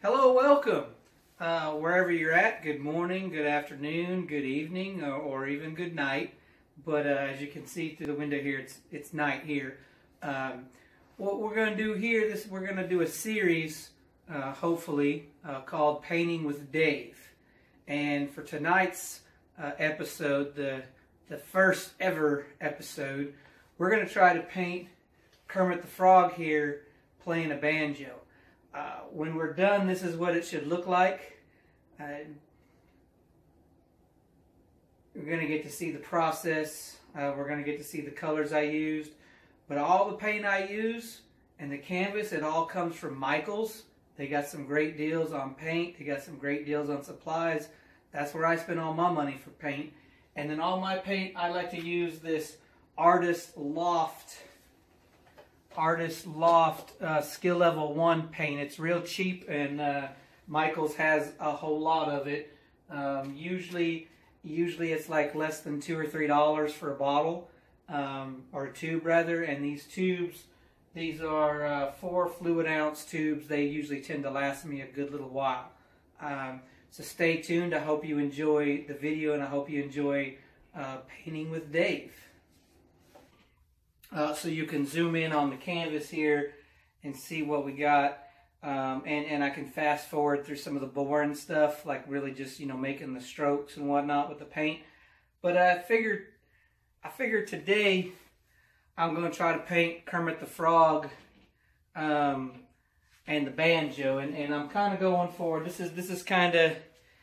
Hello, welcome. Wherever you're at, good morning, good afternoon, good evening, or even good night. But as you can see through the window here, it's night here. What we're going to do here, we're going to do a series, hopefully, called Painting with Dave. And for tonight's episode, the first ever episode, we're going to try to paint Kermit the Frog here playing a banjo. When we're done, this is what it should look like. We're going to get to see the process. We're going to get to see the colors I used. But all the paint I use and the canvas, it all comes from Michael's. They got some great deals on paint. They got some great deals on supplies. That's where I spend all my money for paint. And then all my paint, I like to use this Artist Loft skill level 1 paint. It's real cheap, and Michael's has a whole lot of it. Usually it's like less than $2 or $3 for a bottle, or a tube rather. And these tubes, these are 4 fluid ounce tubes. They usually tend to last me a good little while. So stay tuned. I hope you enjoy the video, and I hope you enjoy painting with Dave. So you can zoom in on the canvas here and see what we got, and I can fast forward through some of the boring stuff, like really just making the strokes and whatnot with the paint. But I figured today I'm going to try to paint Kermit the Frog and the banjo, and I'm kind of going for this is kind of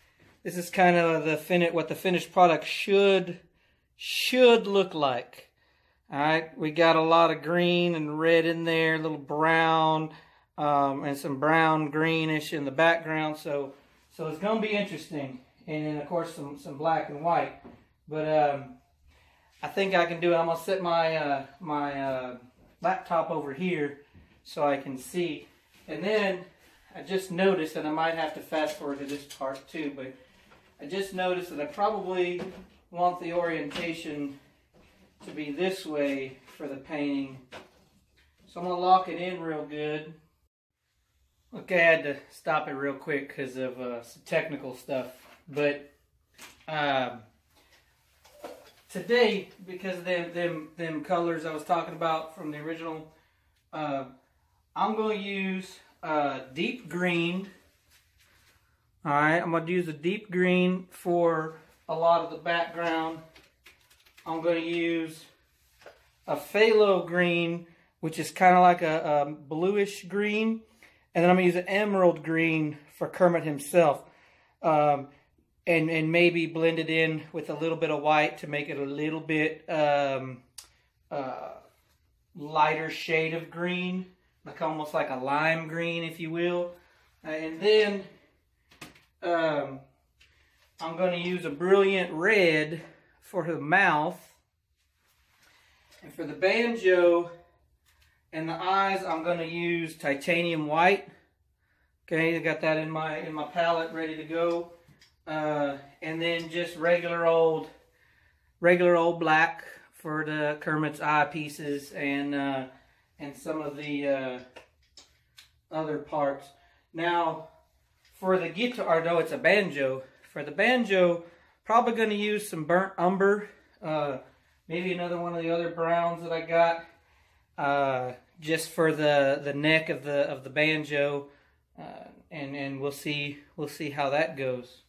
what the finished product should look like. Alright, we got a lot of green and red in there, a little brown, and some brown greenish in the background, so it's going to be interesting. And then of course some black and white. But I think I can do it. I'm going to set my laptop over here so I can see. And then I just noticed, and I might have to fast forward to this part too, but I just noticed that I probably want the orientation to be this way for the painting. So I'm going to lock it in real good. Okay, I had to stop it real quick because of some technical stuff. But today, because of them colors I was talking about from the original, I'm going to use deep green. Alright, I'm going to use a deep green for a lot of the background. I'm going to use a phthalo green, which is kind of like a bluish green. And then I'm going to use an emerald green for Kermit himself. And maybe blend it in with a little bit of white to make it a little bit lighter shade of green. Like almost like a lime green, if you will. And then I'm going to use a brilliant red for the mouth. And for the banjo and the eyes, I'm going to use titanium white. Okay, I got that in my palette ready to go. And then just regular old black for the Kermit's eye pieces and some of the other parts. Now, for the guitar, no, it's a banjo. For the banjo, probably going to use some burnt umber, maybe another one of the other browns that I got, just for the neck of the banjo, and we'll see how that goes.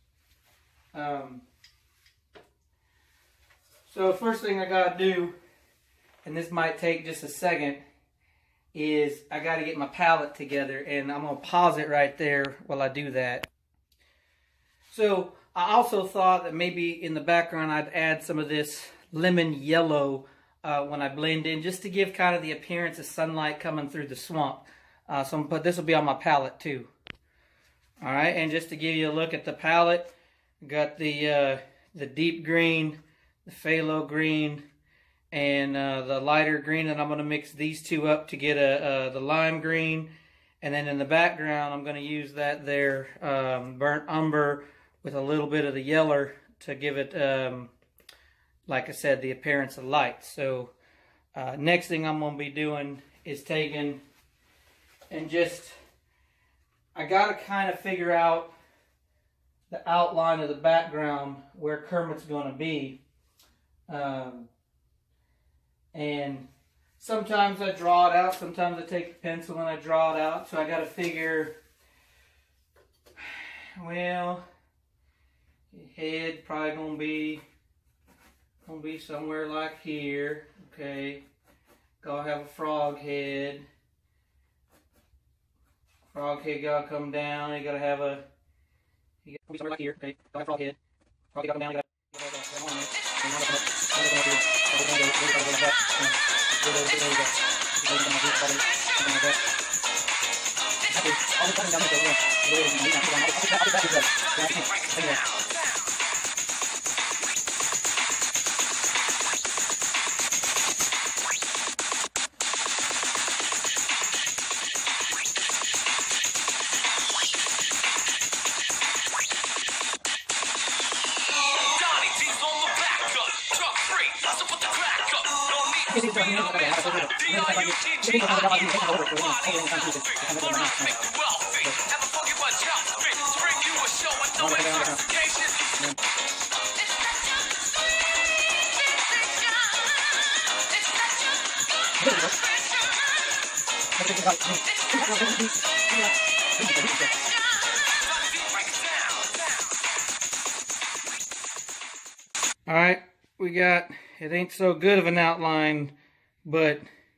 So first thing I gotta do, and this might take just a second, is I gotta get my palette together, and I'm gonna pause it right there while I do that. So I also thought that maybe in the background I'd add some of this lemon yellow when I blend in, just to give kind of the appearance of sunlight coming through the swamp. So I'm gonna put this will be on my palette too. All right, and just to give you a look at the palette, got the deep green, the phthalo green, and the lighter green, and I'm going to mix these two up to get the lime green. And then in the background, I'm going to use that there burnt umber with a little bit of the yeller to give it, like I said, the appearance of light. So next thing I'm going to be doing is taking and just I gotta kind of figure out the outline of the background where Kermit's gonna be. And sometimes I draw it out, sometimes I take the pencil and I draw it out. So I gotta figure, well, head probably gonna be somewhere like here. Okay, gotta have a frog head. Frog head gotta come down. You gotta have a. You gotta be somewhere like here. Okay, gotta have a frog head. Frog head gotta come down. You gotta have that on there. All right, we got, it ain't so good of an outline, but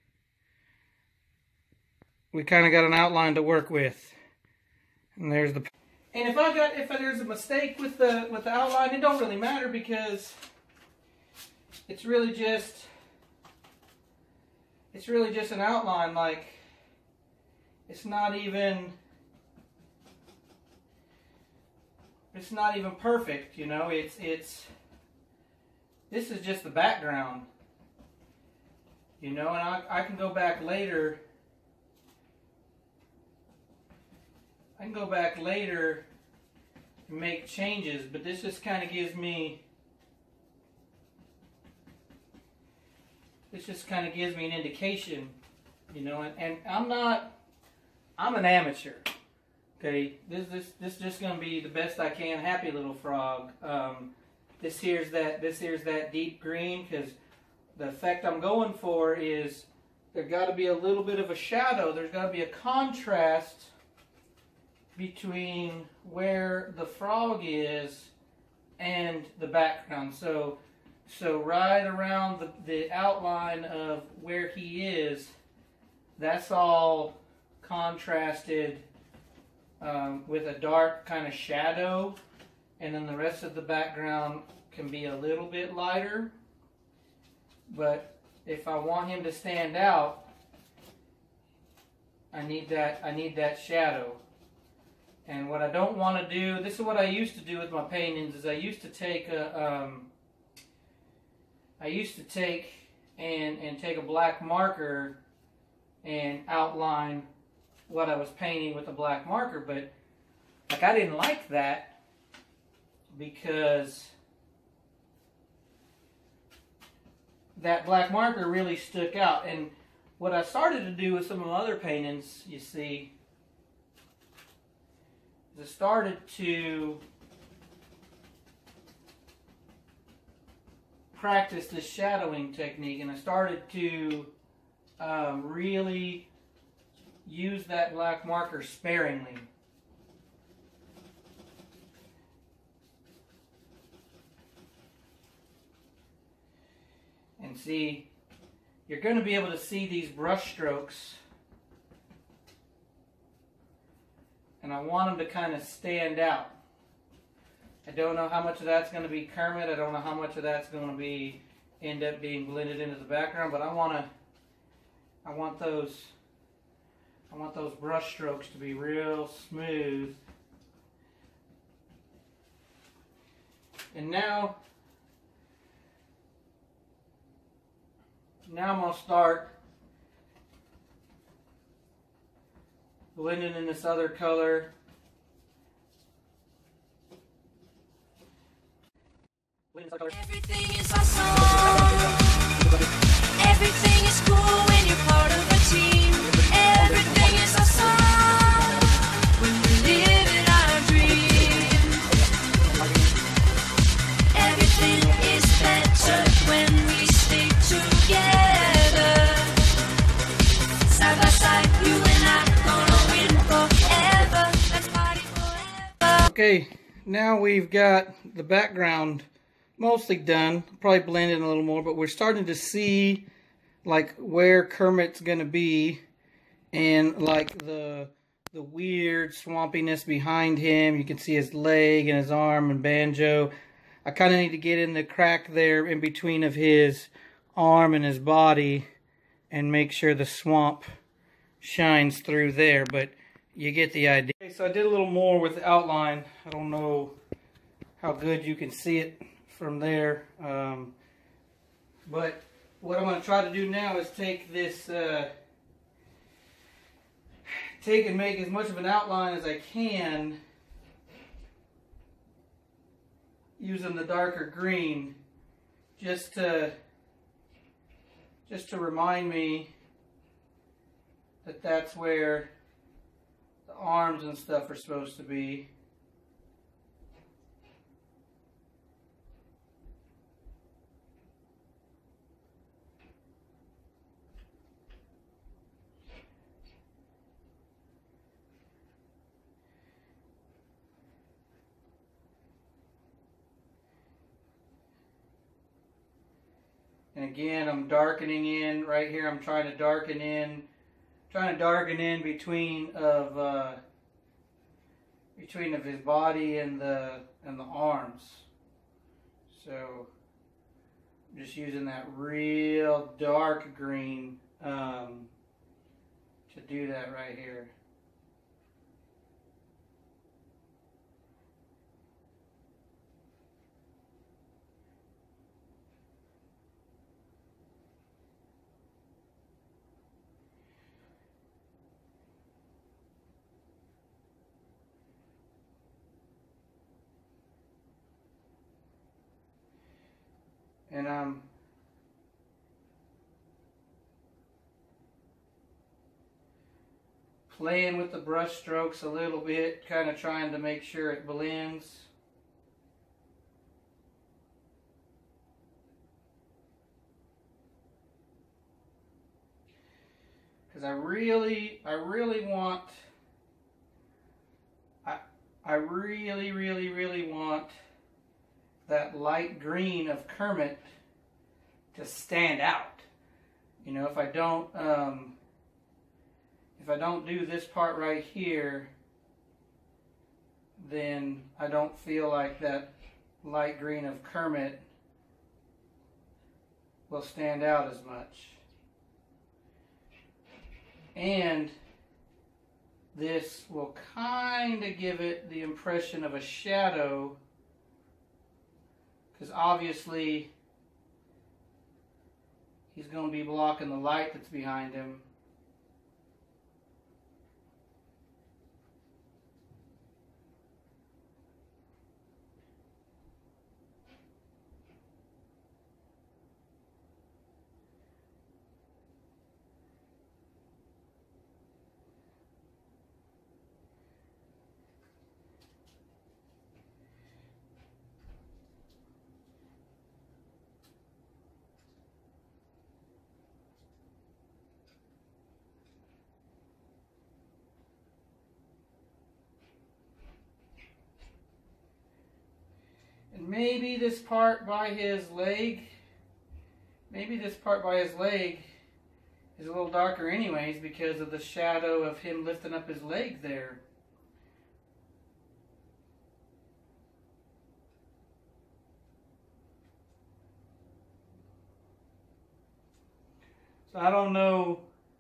we kind of got an outline to work with. And there's the. And if there's a mistake with the outline, it don't really matter because it's really just an outline. Like, it's not even perfect, you know. This is just the background, you know, and I can go back later. I can go back later and make changes, but this just kind of gives me. This just kind of gives me an indication, you know, and I'm an amateur. Okay, this just gonna be the best I can. Happy little frog. This here's that deep green, because the effect I'm going for is there got to be a little bit of a shadow. There's got to be a contrast between where the frog is and the background. So right around the outline of where he is, that's all contrasted with a dark kind of shadow, and then the rest of the background can be a little bit lighter. But if I want him to stand out, I need that shadow. And what I don't want to do, this is what I used to do with my paintings, is I used to take take a black marker and outline what I was painting with a black marker, but like I didn't like that because that black marker really stuck out. And what I started to do with some of my other paintings, you see, is I started to practice this shadowing technique, and I started to really use that black marker sparingly. And see, you're going to be able to see these brush strokes, and I want them to kind of stand out. I don't know how much of that's going to be Kermit. I don't know how much of that's going to be end up being blended into the background, but I want those brush strokes to be real smooth. And now I'm going to start blending in this other color. Everything is awesome. Everything is cool when you're part of a team. Everything is awesome when Okay, now we've got the background mostly done. Probably blend in a little more, but we're starting to see like where Kermit's gonna be and like the weird swampiness behind him. You can see his leg and his arm and Banjo. I kind of need to get in the crack there in between of his arm and his body and make sure the swamp shines through there, but you get the idea. Okay, so I did a little more with the outline. I don't know how good you can see it from there, but what I'm going to try to do now is take this, take and make as much of an outline as I can using the darker green, just to remind me that that's where the arms and stuff are supposed to be. And again, I'm darkening in right here. I'm trying to darken in between of his body and the arms. So I'm just using that real dark green to do that right here. And I'm playing with the brush strokes a little bit, kind of trying to make sure it blends. Because I really want, I really want that light green of Kermit to stand out. You know, if I don't do this part right here, then I don't feel like that light green of Kermit will stand out as much. And this will kind of give it the impression of a shadow, because obviously he's going to be blocking the light that's behind him. Maybe this part by his leg, is a little darker anyways because of the shadow of him lifting up his leg there. So I don't know.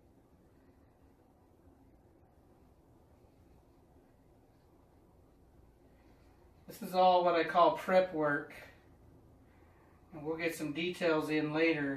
This is all what I call prep work, and we'll get some details in later.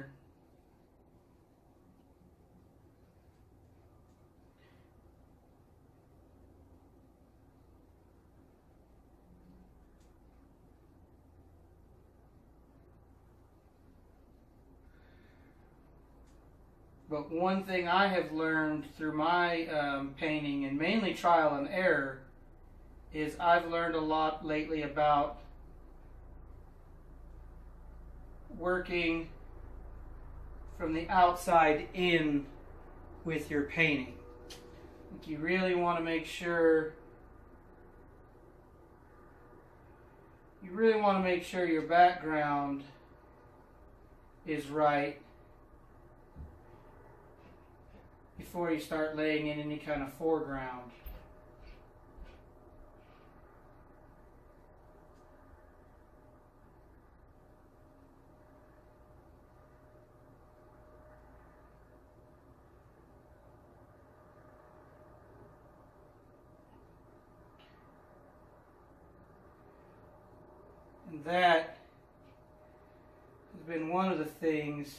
But one thing I have learned through my painting, and mainly trial and error, is I've learned a lot lately about working from the outside in with your painting. You really want to make sure you really want to make sure your background is right before you start laying in any kind of foreground. And that has been one of the things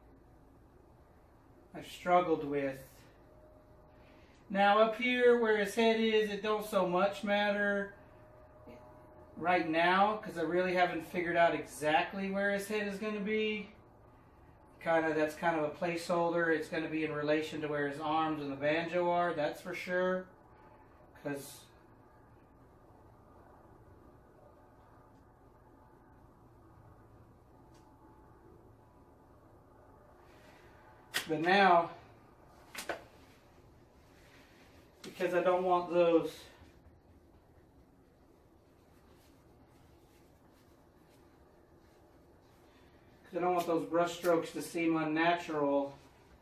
I've struggled with. Now up here where his head is, it don't so much matter right now because I really haven't figured out exactly where his head is going to be. That's kind of a placeholder. It's going to be in relation to where his arms and the banjo are, that's for sure. But now, because I don't want those brush strokes to seem unnatural,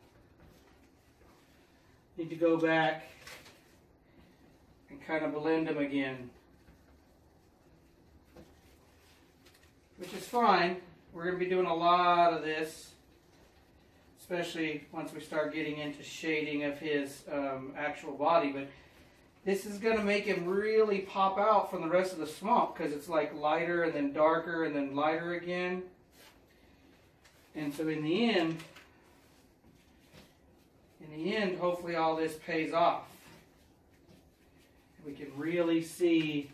I need to go back and kind of blend them again. Which is fine. We're going to be doing a lot of this, especially once we start getting into shading of his actual body. But this is going to make him really pop out from the rest of the swamp because it's like lighter and then darker and then lighter again. And so in the end, hopefully all this pays off. We can really see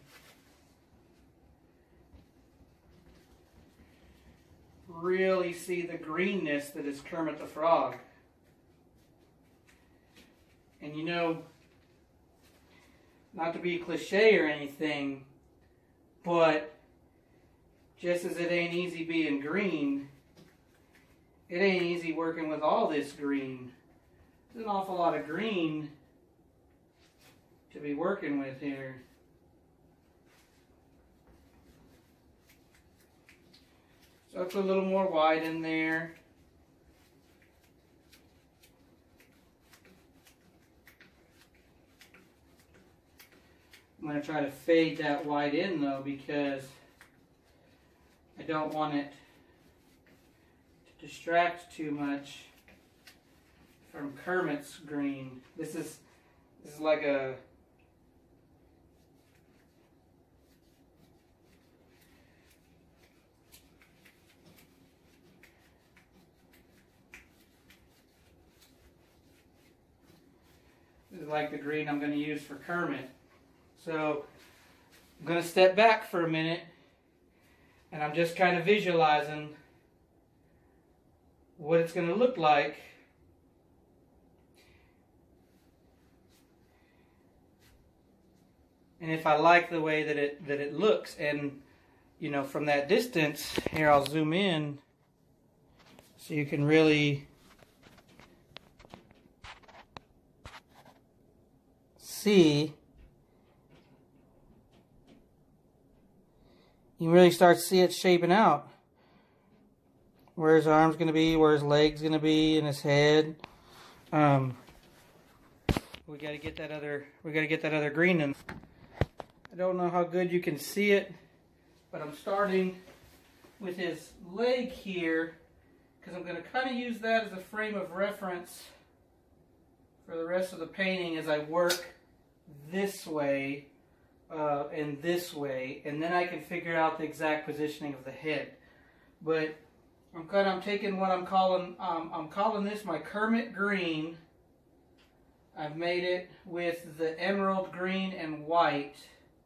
the greenness that is Kermit the Frog. And you know, not to be cliche or anything, but just as it ain't easy being green, it ain't easy working with all this green. There's an awful lot of green to be working with here. So I put a little more white in there. I'm going to try to fade that white in though, because I don't want it to distract too much from Kermit's green. This is like a the green I'm going to use for Kermit. So I'm going to step back for a minute and I'm just kind of visualizing what it's going to look like and if I like the way that it looks. And you know, from that distance here, I'll zoom in so you can really see. You really start to see it shaping out. Where his arm's going to be, where his leg's going to be, and his head. We got to get that other green in. I don't know how good you can see it, but I'm starting with his leg here because I'm going to kind of use that as a frame of reference for the rest of the painting as I work this way and this way, and then I can figure out the exact positioning of the head. But I'm taking what I'm calling this my Kermit green. I've made it with the emerald green and white,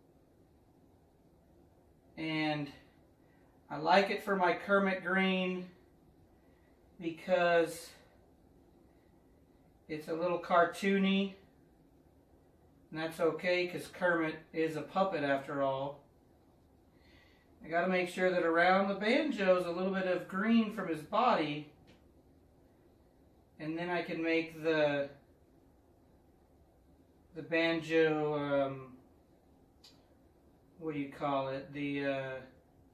and I like it for my Kermit green because it's a little cartoony. And that's okay because Kermit is a puppet after all. I got to make sure that around the banjo is a little bit of green from his body. And then I can make the banjo, what do you call it? The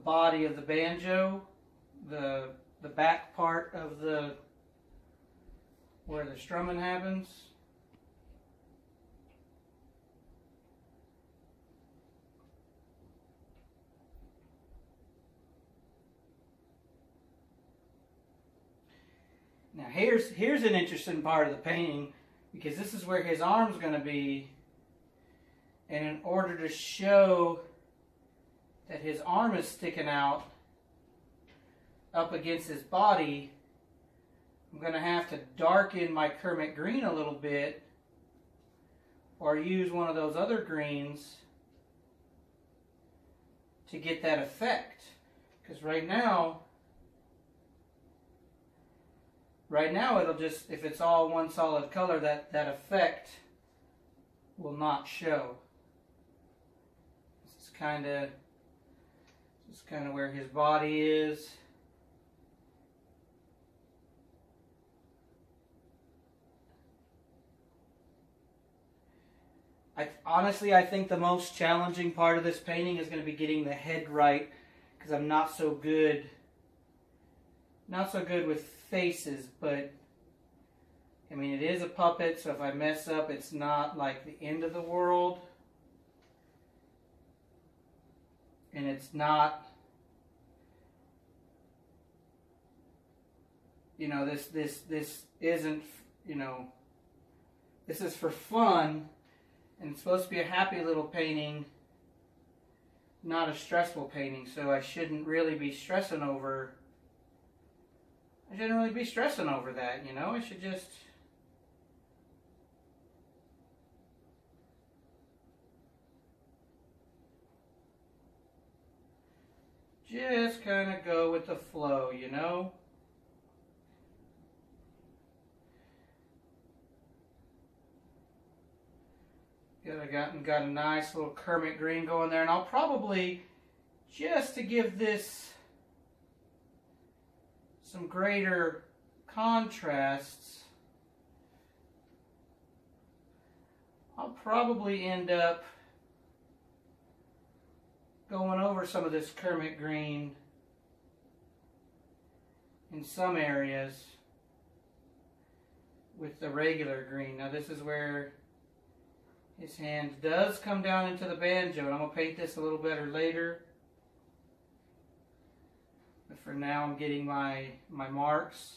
body of the banjo, the back part of where the strumming happens. Now here's an interesting part of the painting, because this is where his arm's going to be, and in order to show that his arm is sticking out up against his body, I'm going to have to darken my Kermit green a little bit, or use one of those other greens to get that effect. Because right now it'll just, if it's all one solid color, that effect will not show. This is kind of where his body is. Honestly, I think the most challenging part of this painting is going to be getting the head right, because I'm not so good with faces, but I mean, it is a puppet, so if I mess up, it's not like the end of the world. And it's not, you know, this isn't, you know, this is for fun, and it's supposed to be a happy little painting, not a stressful painting, so I shouldn't really be stressing over that, you know. I should just kind of go with the flow, you know. Got a nice little Kermit green going there, and I'll probably, just to give this some greater contrasts, I'll probably end up going over some of this Kermit green in some areas with the regular green. Now this is where his hand does come down into the banjo, and I'm going to paint this a little better later. But for now, I'm getting my marks.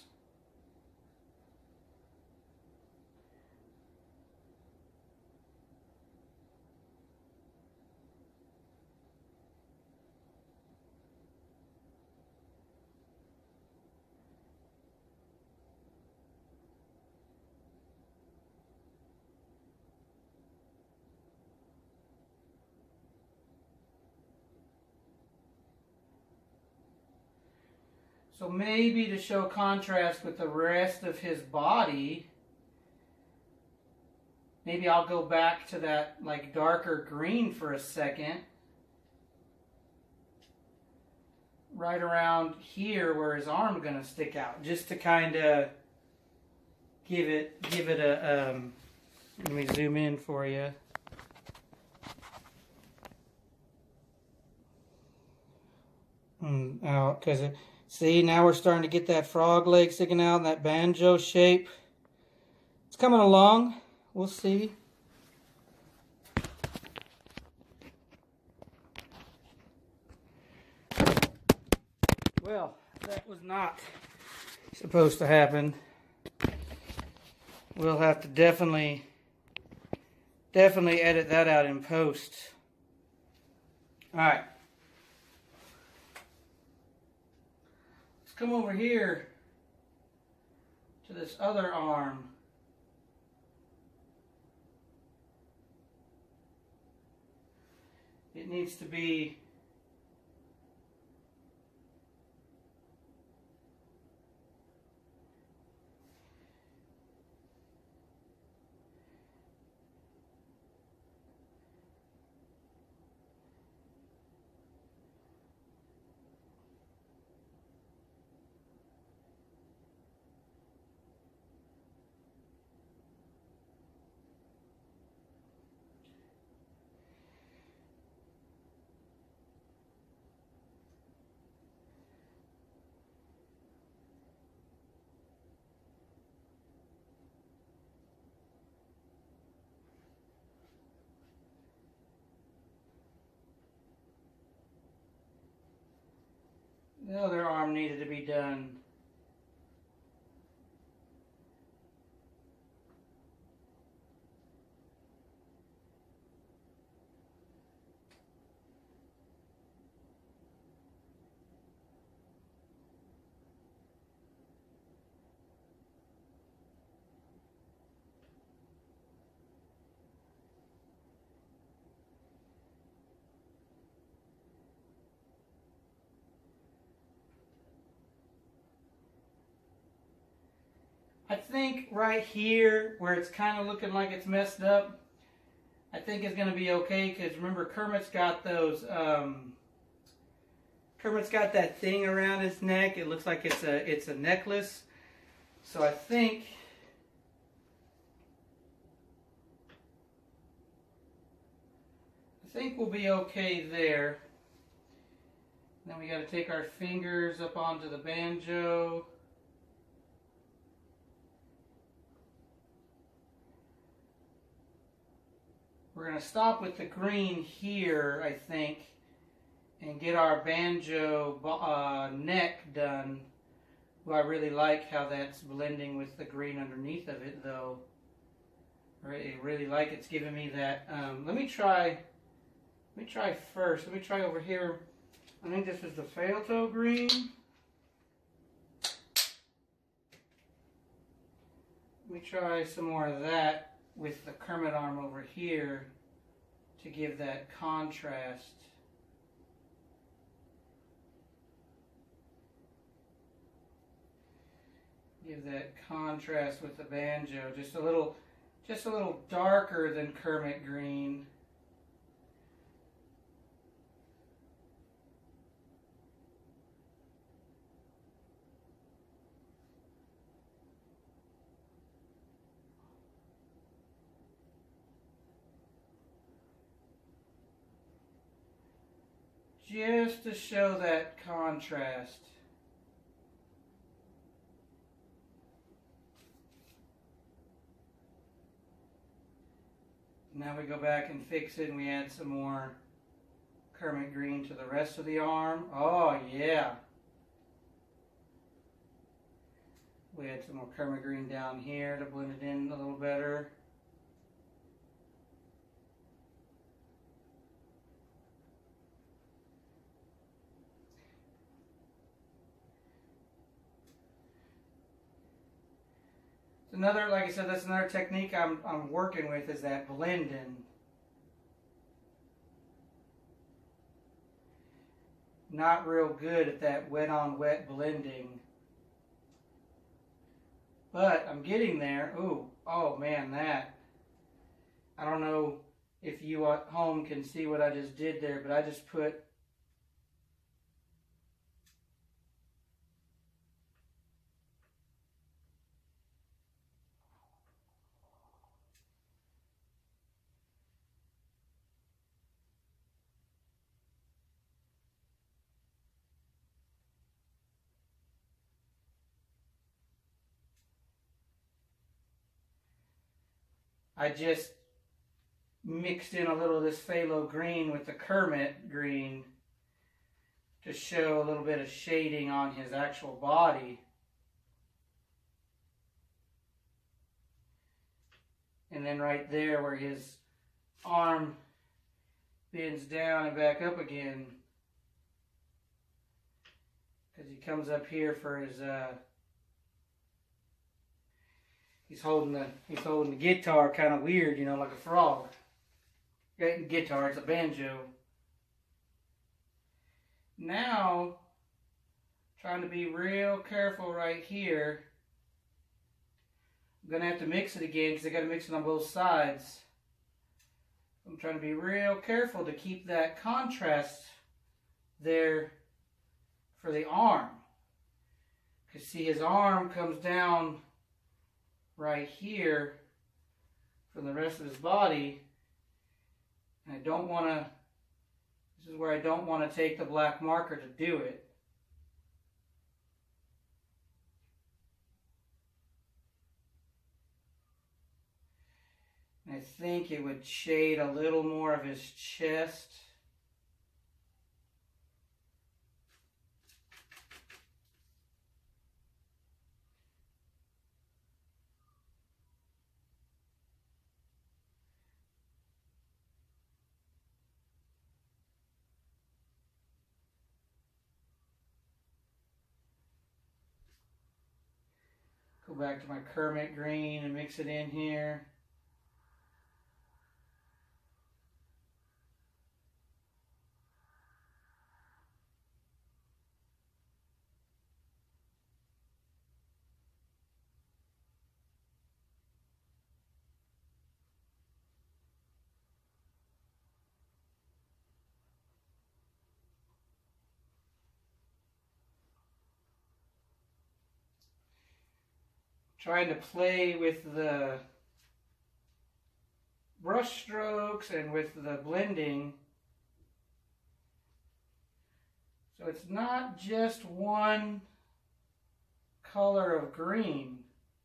So maybe to show contrast with the rest of his body, maybe I'll go back to that like darker green for a second. Right around here where his arm's going to stick out, just to kind of give it a, let me zoom in for you. Out, because see, now we're starting to get that frog leg sticking out in that banjo shape. It's coming along. We'll see. Well, that was not supposed to happen. We'll have to definitely edit that out in post. All right. Come over here to this other arm. It needs to be The other arm needed to be done. I think right here, where it's kind of looking like it's messed up, I think it's going to be okay, because remember, Kermit's got those, Kermit's got that thing around his neck. It looks like it's a necklace. So I think we'll be okay there. Then we got to take our fingers up onto the banjo. We're going to stop with the green here, I think, and get our banjo neck done. Well, I really like how that's blending with the green underneath of it, though. I really like it's giving me that. Let me try first. Let me try over here. I think this is the Failto green. Let me try some more of that with the Kermit arm over here to give that contrast. Give that contrast with the banjo. Just a little darker than Kermit green. Just to show that contrast. Now we go back and fix it and we add some more Kermit green to the rest of the arm. Oh yeah. We add some more Kermit green down here to blend it in a little better. Another, like I said, that's another technique I'm working with, is that blending. Not real good at that wet on wet blending. But I'm getting there. Ooh, oh man, that. I don't know if you at home can see what I just did there, but I just put mixed in a little of this phthalo green with the Kermit green to show a little bit of shading on his actual body. And then right there where his arm bends down and back up again, because he comes up here for his he's holding the guitar kind of weird, you know, like a frog. Guitar, it's a banjo. Now, trying to be real careful right here. I'm gonna have to mix it again because I got to mix it on both sides. I'm trying to be real careful to keep that contrast there for the arm. Because see, his arm comes down right here from the rest of his body. And I don't want to, this is where I don't want to take the black marker to do it. I think it would shade a little more of his chest. Go back to my Kermit green and mix it in here. Trying to play with the brush strokes and with the blending. So it's not just one color of green.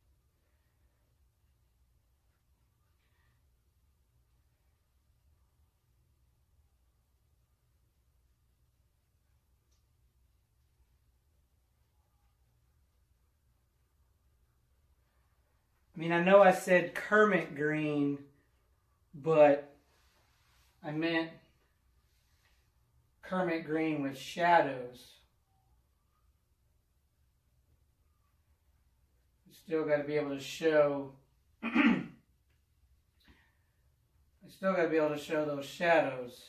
I mean, I know I said Kermit green, but I meant Kermit green with shadows. You still got to be able to show I still got to be able to show those shadows.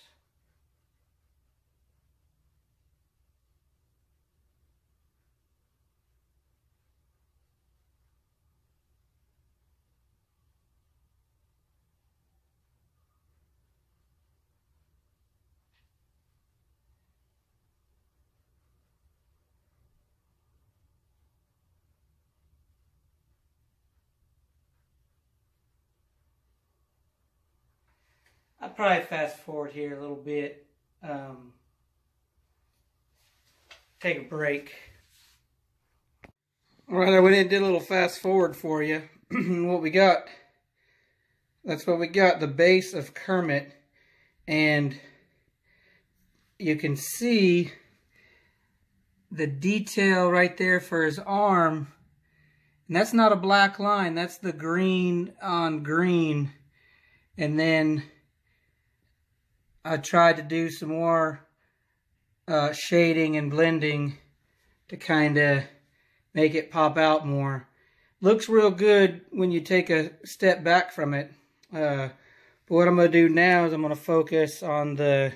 I'll probably fast forward here a little bit. Take a break. Alright, I went in and did a little fast forward for you. What we got, that's what we got, the base of Kermit. And you can see the detail right there for his arm. And that's not a black line, that's the green on green. And then I tried to do some more shading and blending to kind of make it pop out more. Looks real good when you take a step back from it. But what I'm going to do now is I'm going to focus on the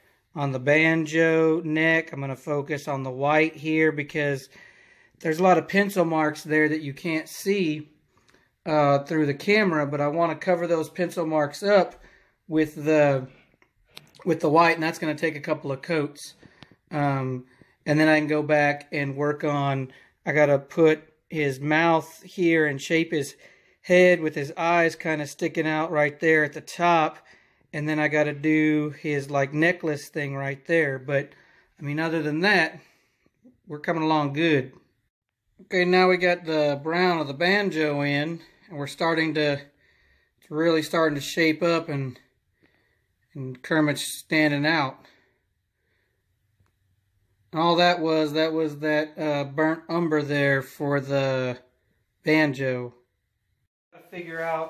banjo neck. I'm going to focus on the white here because there's a lot of pencil marks there that you can't see through the camera, but I want to cover those pencil marks up with the white, and that's going to take a couple of coats. And then I can go back and work on, I got to put his mouth here and shape his head with his eyes kind of sticking out right there at the top. And then I got to do his like necklace thing right there. But I mean, other than that, we're coming along good. Okay, now we got the brown of the banjo in, and we're starting to, it's really starting to shape up, and Kermit's standing out. All that was that burnt umber there for the banjo. I figure out